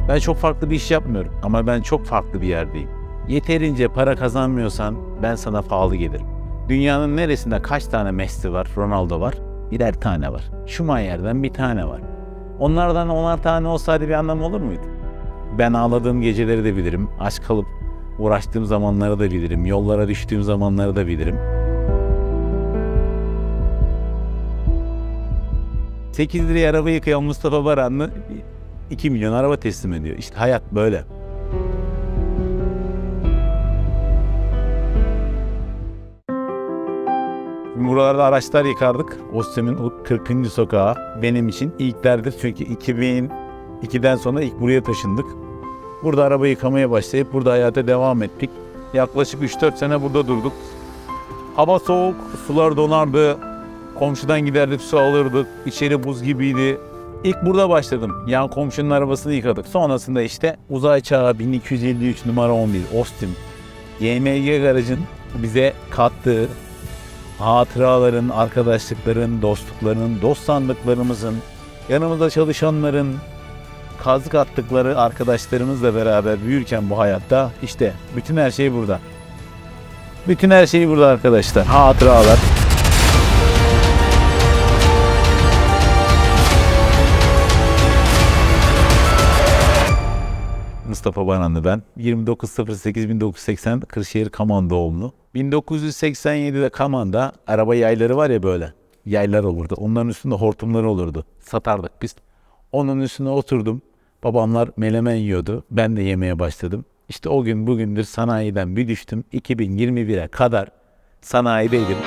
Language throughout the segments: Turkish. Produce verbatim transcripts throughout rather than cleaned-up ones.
Ben çok farklı bir iş yapmıyorum ama ben çok farklı bir yerdeyim. Yeterince para kazanmıyorsan ben sana pahalı gelirim. Dünyanın neresinde kaç tane Messi var, Ronaldo var? Birer tane var. Schumacher'den bir tane var. Onlardan onar tane olsaydı bir anlamı olur muydu? Ben ağladığım geceleri de bilirim. Aç kalıp uğraştığım zamanları da bilirim. Yollara düştüğüm zamanları da bilirim. sekiz liraya araba yıkayan Mustafa Baranlı iki milyon araba teslim ediyor. İşte hayat böyle. Buralarda araçlar yıkardık. Ostim'in kırkıncı sokağı benim için ilklerdir. Çünkü iki bin ikiden sonra ilk buraya taşındık. Burada araba yıkamaya başlayıp burada hayata devam ettik. Yaklaşık üç dört sene burada durduk. Hava soğuk, sular donardı. Komşudan giderdik, su alırdık. İçeri buz gibiydi. İlk burada başladım. Yan komşunun arabasını yıkadık. Sonrasında işte uzay çağı bin iki yüz elli üç numara on bir Ostim. Y M G Garaj'ın bize kattığı hatıraların, arkadaşlıkların, dostlukların, dost sandıklarımızın, yanımızda çalışanların, kazık attıkları arkadaşlarımızla beraber büyürken bu hayatta işte bütün her şey burada. Bütün her şey burada arkadaşlar. Hatıralar. Mustafa Baranlı ben. yirmi dokuz sıfır sekiz bin dokuz yüz seksen Kırşehir Kaman doğumlu. bin dokuz yüz seksen yedide Kaman'da araba yayları var ya böyle. Yaylar olurdu. Onların üstünde hortumları olurdu. Satardık biz. Onun üstüne oturdum. Babamlar melemen yiyordu. Ben de yemeye başladım. İşte o gün bugündür sanayiden bir düştüm. iki bin yirmi bire kadar sanayideydim.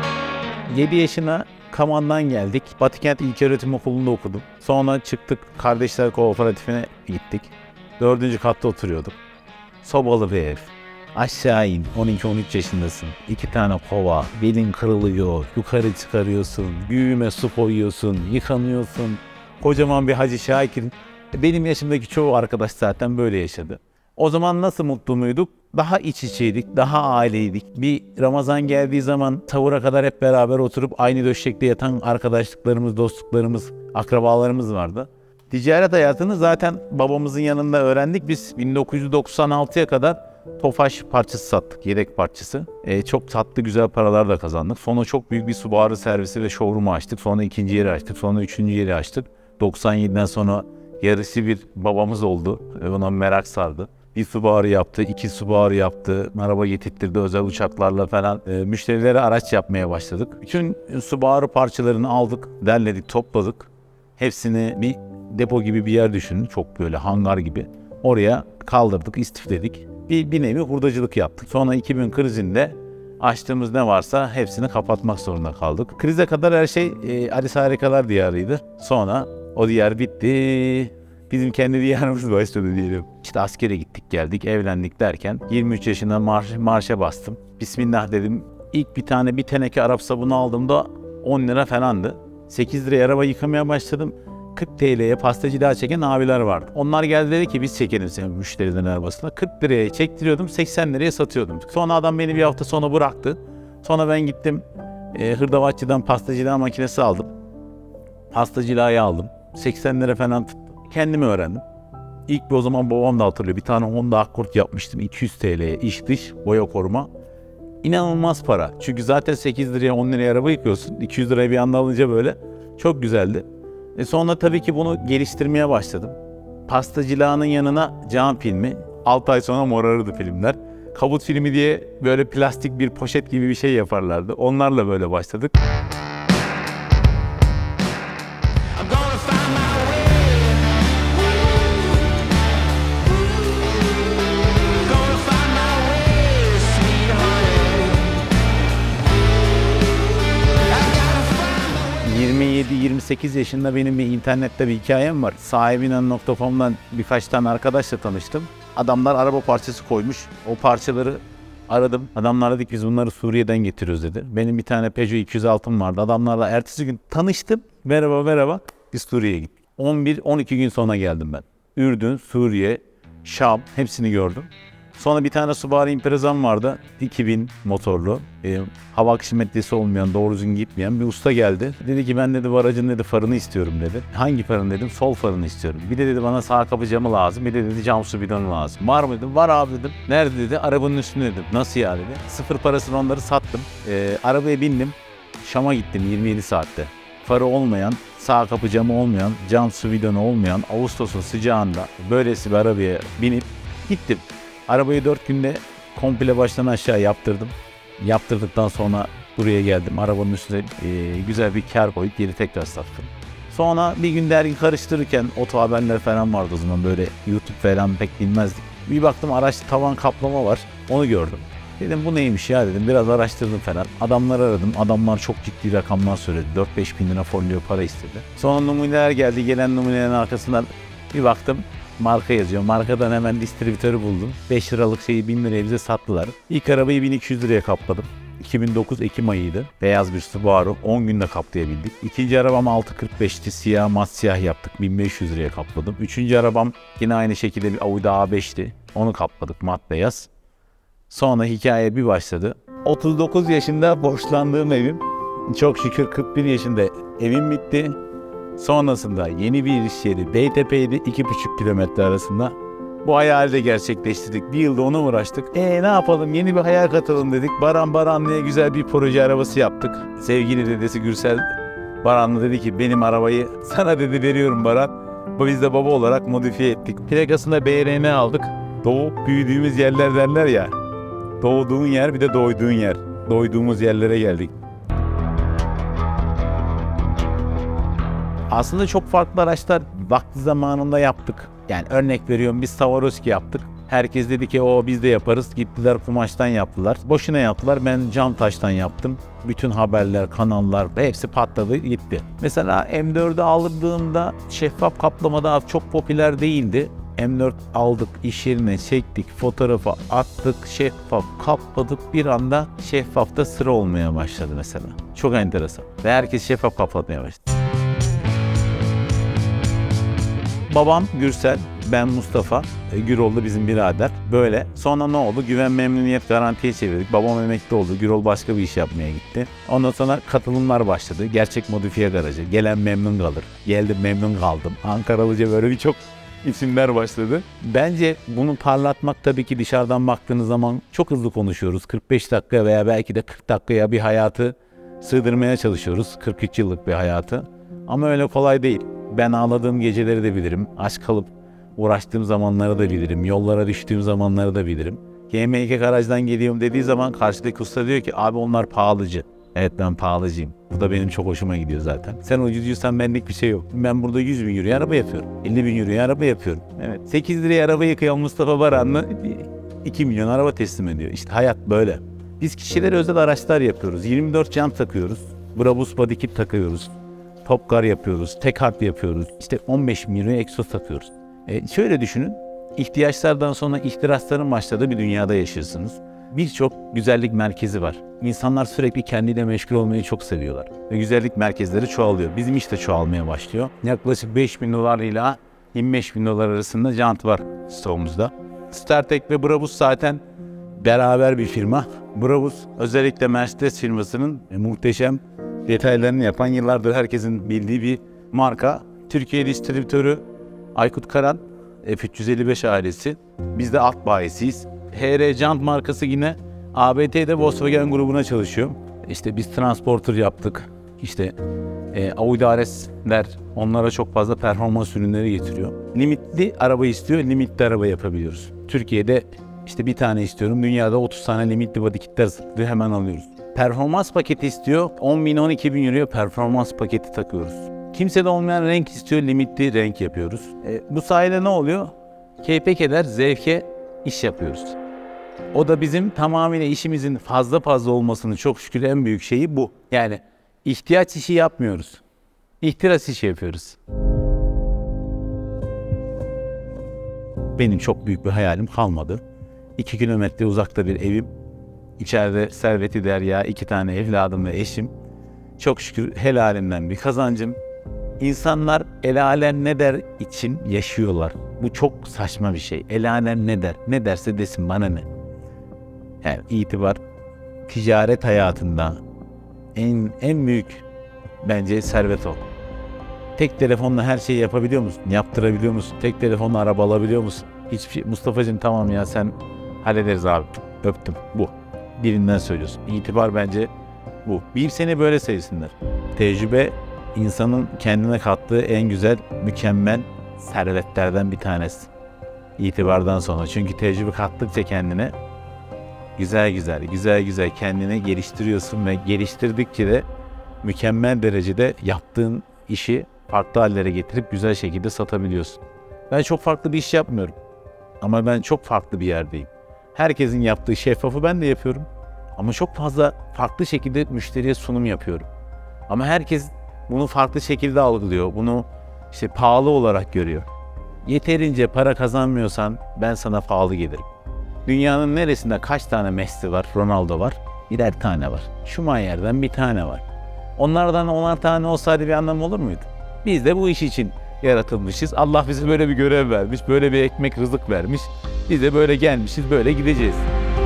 yedi yaşına Kaman'dan geldik. Batıkent İlköğretim Okulu'nda okudum. Sonra çıktık Kardeşler Kooperatifine gittik. Dördüncü katta oturuyorduk. Sobalı bir ev. Aşağı in. on iki on üç yaşındasın. İki tane kova. Belin kırılıyor. Yukarı çıkarıyorsun. Güğüme su koyuyorsun. Yıkanıyorsun. Kocaman bir Hacı Şakir. Benim yaşımdaki çoğu arkadaş zaten böyle yaşadı. O zaman nasıl mutlu muyduk? Daha iç içeydik. Daha aileydik. Bir Ramazan geldiği zaman sahura kadar hep beraber oturup aynı döşekte yatan arkadaşlıklarımız, dostluklarımız, akrabalarımız vardı. Ticaret hayatını zaten babamızın yanında öğrendik. Biz bin dokuz yüz doksan altıya kadar Tofaş parçası sattık, yedek parçası. E, çok tatlı güzel paralar da kazandık. Sonra çok büyük bir Subaru servisi ve showroom'u açtık. Sonra ikinci yeri açtık, sonra üçüncü yeri açtık. doksan yediden sonra yarısı bir babamız oldu. E, ona merak sardı. Bir Subaru yaptı, iki Subaru yaptı. Araba getirttirdi özel uçaklarla falan. E, müşterilere araç yapmaya başladık. Bütün Subaru parçalarını aldık, derledik, topladık. Hepsini bir depo gibi bir yer düşünün. Çok böyle hangar gibi. Oraya kaldırdık, istifledik. Bir, bir nevi hurdacılık yaptık. Sonra iki bin krizinde açtığımız ne varsa hepsini kapatmak zorunda kaldık. Krize kadar her şey e, Alice Harikalar diyarıydı. Sonra o diyar bitti. Bizim kendi diyarımız başladı diyelim. İşte askere gittik geldik, evlendik derken yirmi üç yaşında marş, marşa bastım. Bismillah dedim. İlk bir tane bir teneke Arap sabunu aldığımda on lira falandı. sekiz liraya araba yıkamaya başladım. kırk TL'ye pastacılığa çeken abiler vardı. Onlar geldi dedi ki biz çekelim senin müşteriden arabasına. kırk liraya çektiriyordum, seksen liraya satıyordum. Sonra adam beni bir hafta sonra bıraktı. Sonra ben gittim e, hırdavatçıdan pastacılığa makinesi aldım. Pastacılığı aldım. seksen lira falan tuttu. Kendimi öğrendim. İlk bir o zaman babam da hatırlıyor. Bir tane Honda Accord yapmıştım iki yüz TL'ye iç dış boya koruma. İnanılmaz para. Çünkü zaten sekiz liraya on liraya araba yıkıyorsun. iki yüz liraya bir anda alınca böyle çok güzeldi. E sonra tabii ki bunu geliştirmeye başladım. Pastacılağının yanına cam filmi. altı ay sonra morarırdı filmler. Kabut filmi diye böyle plastik bir poşet gibi bir şey yaparlardı. Onlarla böyle başladık. yirmi yedi yirmi sekiz yaşında benim bir internette bir hikayem var. Sahibinden nokta com'dan birkaç tane arkadaşla tanıştım. Adamlar araba parçası koymuş. O parçaları aradım. Adamlar dedik biz bunları Suriye'den getiriyoruz dedi. Benim bir tane Peugeot iki yüz altım vardı. Adamlarla ertesi gün tanıştım. Merhaba merhaba. Biz Suriye'ye gittik. on bir on iki gün sonra geldim ben. Ürdün, Suriye, Şam hepsini gördüm. Sonra bir tane Subaru Impreza'm vardı. iki bin motorlu. E, hava akışı metresi olmayan, doğru düzgün gitmeyen bir usta geldi. Dedi ki ben dedi bu aracın dedi farını istiyorum dedi. Hangi farını dedim? Sol farını istiyorum. Bir de dedi bana sağ kapı camı lazım. Bir de dedi cam su bidonu lazım. Var mı dedim. Var abi dedim. Nerede dedi? Arabanın üstünde dedim. Nasıl ya dedi. Sıfır parasını onları sattım. E, arabaya bindim. Şam'a gittim yirmi yedi saatte. Farı olmayan, sağ kapı camı olmayan, cam su bidonu olmayan, Ağustos'un sıcağında böylesi bir arabaya binip gittim. Arabayı dört günde komple baştan aşağı yaptırdım. Yaptırdıktan sonra buraya geldim. Arabanın üstüne e, güzel bir kar koyup geri tekrar sattım. Sonra bir gün dergi karıştırırken oto haberler falan vardı o zaman, böyle YouTube falan pek bilmezdik. Bir baktım araçta tavan kaplama var, onu gördüm. Dedim bu neymiş ya dedim, biraz araştırdım falan. Adamları aradım, adamlar çok ciddi rakamlar söyledi. dört beş bin lira folyo para istedi. Sonra numuneler geldi, gelen numunelerin arkasından bir baktım. Marka yazıyor. Markadan hemen distribütörü buldum. beş liralık şeyi bin liraya bize sattılar. İlk arabayı bin iki yüz liraya kapladım. iki bin dokuz Ekim ayıydı. Beyaz bir Subaru. on günde kaplayabildik. İkinci arabam altı kırk beşti. Siyah, mat siyah yaptık. bin beş yüz liraya kapladım. Üçüncü arabam yine aynı şekilde bir Audi A beşti. Onu kapladık mat beyaz. Sonra hikaye bir başladı. otuz dokuz yaşında borçlandığım evim. Çok şükür kırk bir yaşında evim bitti. Sonrasında yeni bir iş yeri Beytepe'ydi, iki buçuk kilometre arasında. Bu hayali de gerçekleştirdik. Bir yılda ona uğraştık. E ne yapalım, yeni bir hayal katalım dedik. Baran Baran diye güzel bir proje arabası yaptık. Sevgili dedesi Gürsel Baranlı dedi ki benim arabayı sana dedi veriyorum Baran. Bu biz de baba olarak modifiye ettik. Plakasında B R M aldık. Doğup büyüdüğümüz yerler derler ya. Doğduğun yer bir de doyduğun yer. Doyduğumuz yerlere geldik. Aslında çok farklı araçlar vakti zamanında yaptık. Yani örnek veriyorum, biz Swarovski yaptık. Herkes dedi ki o biz de yaparız. Gittiler kumaştan yaptılar. Boşuna yaptılar. Ben cam taştan yaptım. Bütün haberler, kanallar hepsi patladı gitti. Mesela M dördü aldığımda şeffaf kaplama daha çok popüler değildi. M dört aldık, iş yerine çektik, fotoğrafı attık, şeffaf kapladık. Bir anda şeffafta sıra olmaya başladı mesela. Çok enteresan. Ve herkes şeffaf kaplatmaya başladı. Babam Gürsel, ben Mustafa, Gürol da bizim birader. Böyle. Sonra ne oldu? Güven memnuniyet garantiye çevirdik. Babam emekli oldu. Gürol başka bir iş yapmaya gitti. Ondan sonra katılımlar başladı. Gerçek modifiye garajı. Gelen memnun kalır. Geldim memnun kaldım. Ankaralıca böyle birçok isimler başladı. Bence bunu parlatmak tabii ki dışarıdan baktığınız zaman çok hızlı konuşuyoruz. kırk beş dakika veya belki de kırk dakikaya bir hayatı sığdırmaya çalışıyoruz. kırk üç yıllık bir hayatı. Ama öyle kolay değil. Ben ağladığım geceleri de bilirim. Aç kalıp uğraştığım zamanları da bilirim. Yollara düştüğüm zamanları da bilirim. G M iki garajdan geliyorum dediği zaman karşıdaki usta diyor ki abi onlar pahalıcı. Evet ben pahalıcıyım. Bu da benim çok hoşuma gidiyor zaten. Sen ucuzcuysan benlik bir şey yok. Ben burada yüz bin euroya araba yapıyorum. elli bin euroya araba yapıyorum. Evet. sekiz liraya araba yıkayan Mustafa Baranlı iki milyon araba teslim ediyor. İşte hayat böyle. Biz kişilere özel araçlar yapıyoruz. yirmi dört cam takıyoruz. Brabus body kit takıyoruz. Top Car yapıyoruz. Tek harf yapıyoruz. İşte on beş bin euroya egzoz takıyoruz. E şöyle düşünün. İhtiyaçlardan sonra ihtirasların başladığı bir dünyada yaşıyorsunuz. Birçok güzellik merkezi var. İnsanlar sürekli kendiyle meşgul olmayı çok seviyorlar. Ve güzellik merkezleri çoğalıyor. Bizim iş de çoğalmaya başlıyor. Yaklaşık beş bin dolar ile yirmi beş bin dolar arasında jant var stoğumuzda. StarTech ve Brabus zaten beraber bir firma. Brabus özellikle Mercedes firmasının muhteşem detaylarını yapan, yıllardır herkesin bildiği bir marka. Türkiye distribütörü Aykut Karan, F üç yüz elli beş ailesi. Biz de alt bayisiyiz. H R Jant markası yine A B T'de Volkswagen grubuna çalışıyor. İşte biz transporter yaptık. İşte e, Audi R S'ler onlara çok fazla performans ürünleri getiriyor. Limitli araba istiyor, limitli araba yapabiliyoruz. Türkiye'de işte bir tane istiyorum, dünyada otuz tane limitli body kitler satılıyor, hemen alıyoruz. Performans paketi istiyor, on bin on iki bin euroya performans paketi takıyoruz. Kimsede olmayan renk istiyor, limitli renk yapıyoruz. E, bu sayede ne oluyor? Keyfe keder, zevke iş yapıyoruz. O da bizim tamamıyla işimizin fazla fazla olmasının çok şükür en büyük şeyi bu. Yani ihtiyaç işi yapmıyoruz. İhtiras işi yapıyoruz. Benim çok büyük bir hayalim kalmadı. İki kilometre uzakta bir evim. İçeride serveti derya, iki tane evladım ve eşim. Çok şükür helalimden bir kazancım. İnsanlar el alem ne der için yaşıyorlar. Bu çok saçma bir şey. El alem ne der? Ne derse desin, bana ne? Yani itibar ticaret hayatında en en büyük bence servet o. Tek telefonla her şeyi yapabiliyor musun? Yaptırabiliyor musun? Tek telefonla araba alabiliyor musun? Hiçbir şey. Mustafa'cığım tamam ya, sen hallederiz abi. Öptüm. Bu. Birinden söylüyorsun. İtibar bence bu. Bir seni böyle sevsinler. Tecrübe insanın kendine kattığı en güzel, mükemmel servetlerden bir tanesi. İtibardan sonra. Çünkü tecrübe kattıkça kendine güzel güzel, güzel güzel kendini geliştiriyorsun ve geliştirdikçe de mükemmel derecede yaptığın işi farklı hallere getirip güzel şekilde satabiliyorsun. Ben çok farklı bir iş yapmıyorum. Ama ben çok farklı bir yerdeyim. Herkesin yaptığı şeffafı ben de yapıyorum. Ama çok fazla farklı şekilde müşteriye sunum yapıyorum. Ama herkes bunu farklı şekilde algılıyor. Bunu işte pahalı olarak görüyor. Yeterince para kazanmıyorsan ben sana pahalı gelirim. Dünyanın neresinde kaç tane Messi var, Ronaldo var? Birer tane var. Schumacher'den bir tane var. Onlardan onar tane olsaydı bir anlamı olur muydu? Biz de bu iş için yaratılmışız. Allah bize böyle bir görev vermiş, böyle bir ekmek rızık vermiş. Biz de böyle gelmişiz, böyle gideceğiz.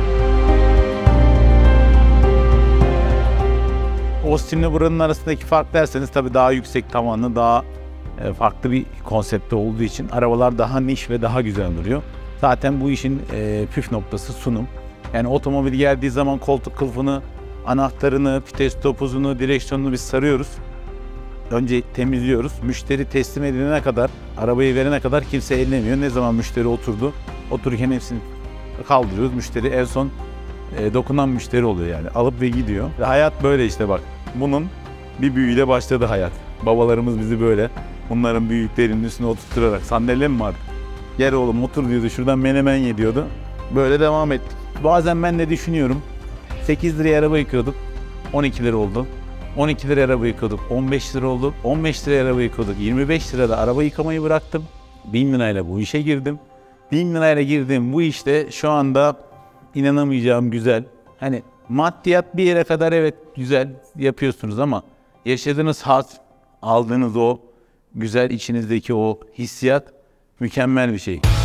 Austin'le buranın arasındaki fark derseniz tabii daha yüksek tavanlı, daha farklı bir konsepte olduğu için arabalar daha niş ve daha güzel duruyor. Zaten bu işin e, püf noktası sunum. Yani otomobil geldiği zaman koltuk kılıfını, anahtarını, vites topuzunu, direksiyonunu biz sarıyoruz. Önce temizliyoruz. Müşteri teslim edilene kadar, arabayı verene kadar kimse ellemiyor. Ne zaman müşteri oturdu, otururken hepsini kaldırıyoruz. Müşteri en son e, dokunan müşteri oluyor yani. Alıp ve gidiyor. Ve hayat böyle işte bak. Bunun bir büyüyle başladı hayat. Babalarımız bizi böyle bunların büyüklerinin üstüne oturtturarak, sandalye mi vardı? Gel oğlum otur diyordu, şuradan menemen ye diyordu. Böyle devam ettik. Bazen ben de düşünüyorum, sekiz liraya araba yıkıyorduk, on iki lira oldu. on iki liraya araba yıkıyorduk, on beş lira oldu. on beş liraya araba yıkıyorduk, yirmi beş lirada araba yıkamayı bıraktım. bin lirayla bu işe girdim. bin lirayla girdim bu işte şu anda inanamayacağım güzel. Hani maddiyat bir yere kadar evet güzel yapıyorsunuz ama yaşadığınız haz, aldığınız o güzel içinizdeki o hissiyat mükemmel bir şey.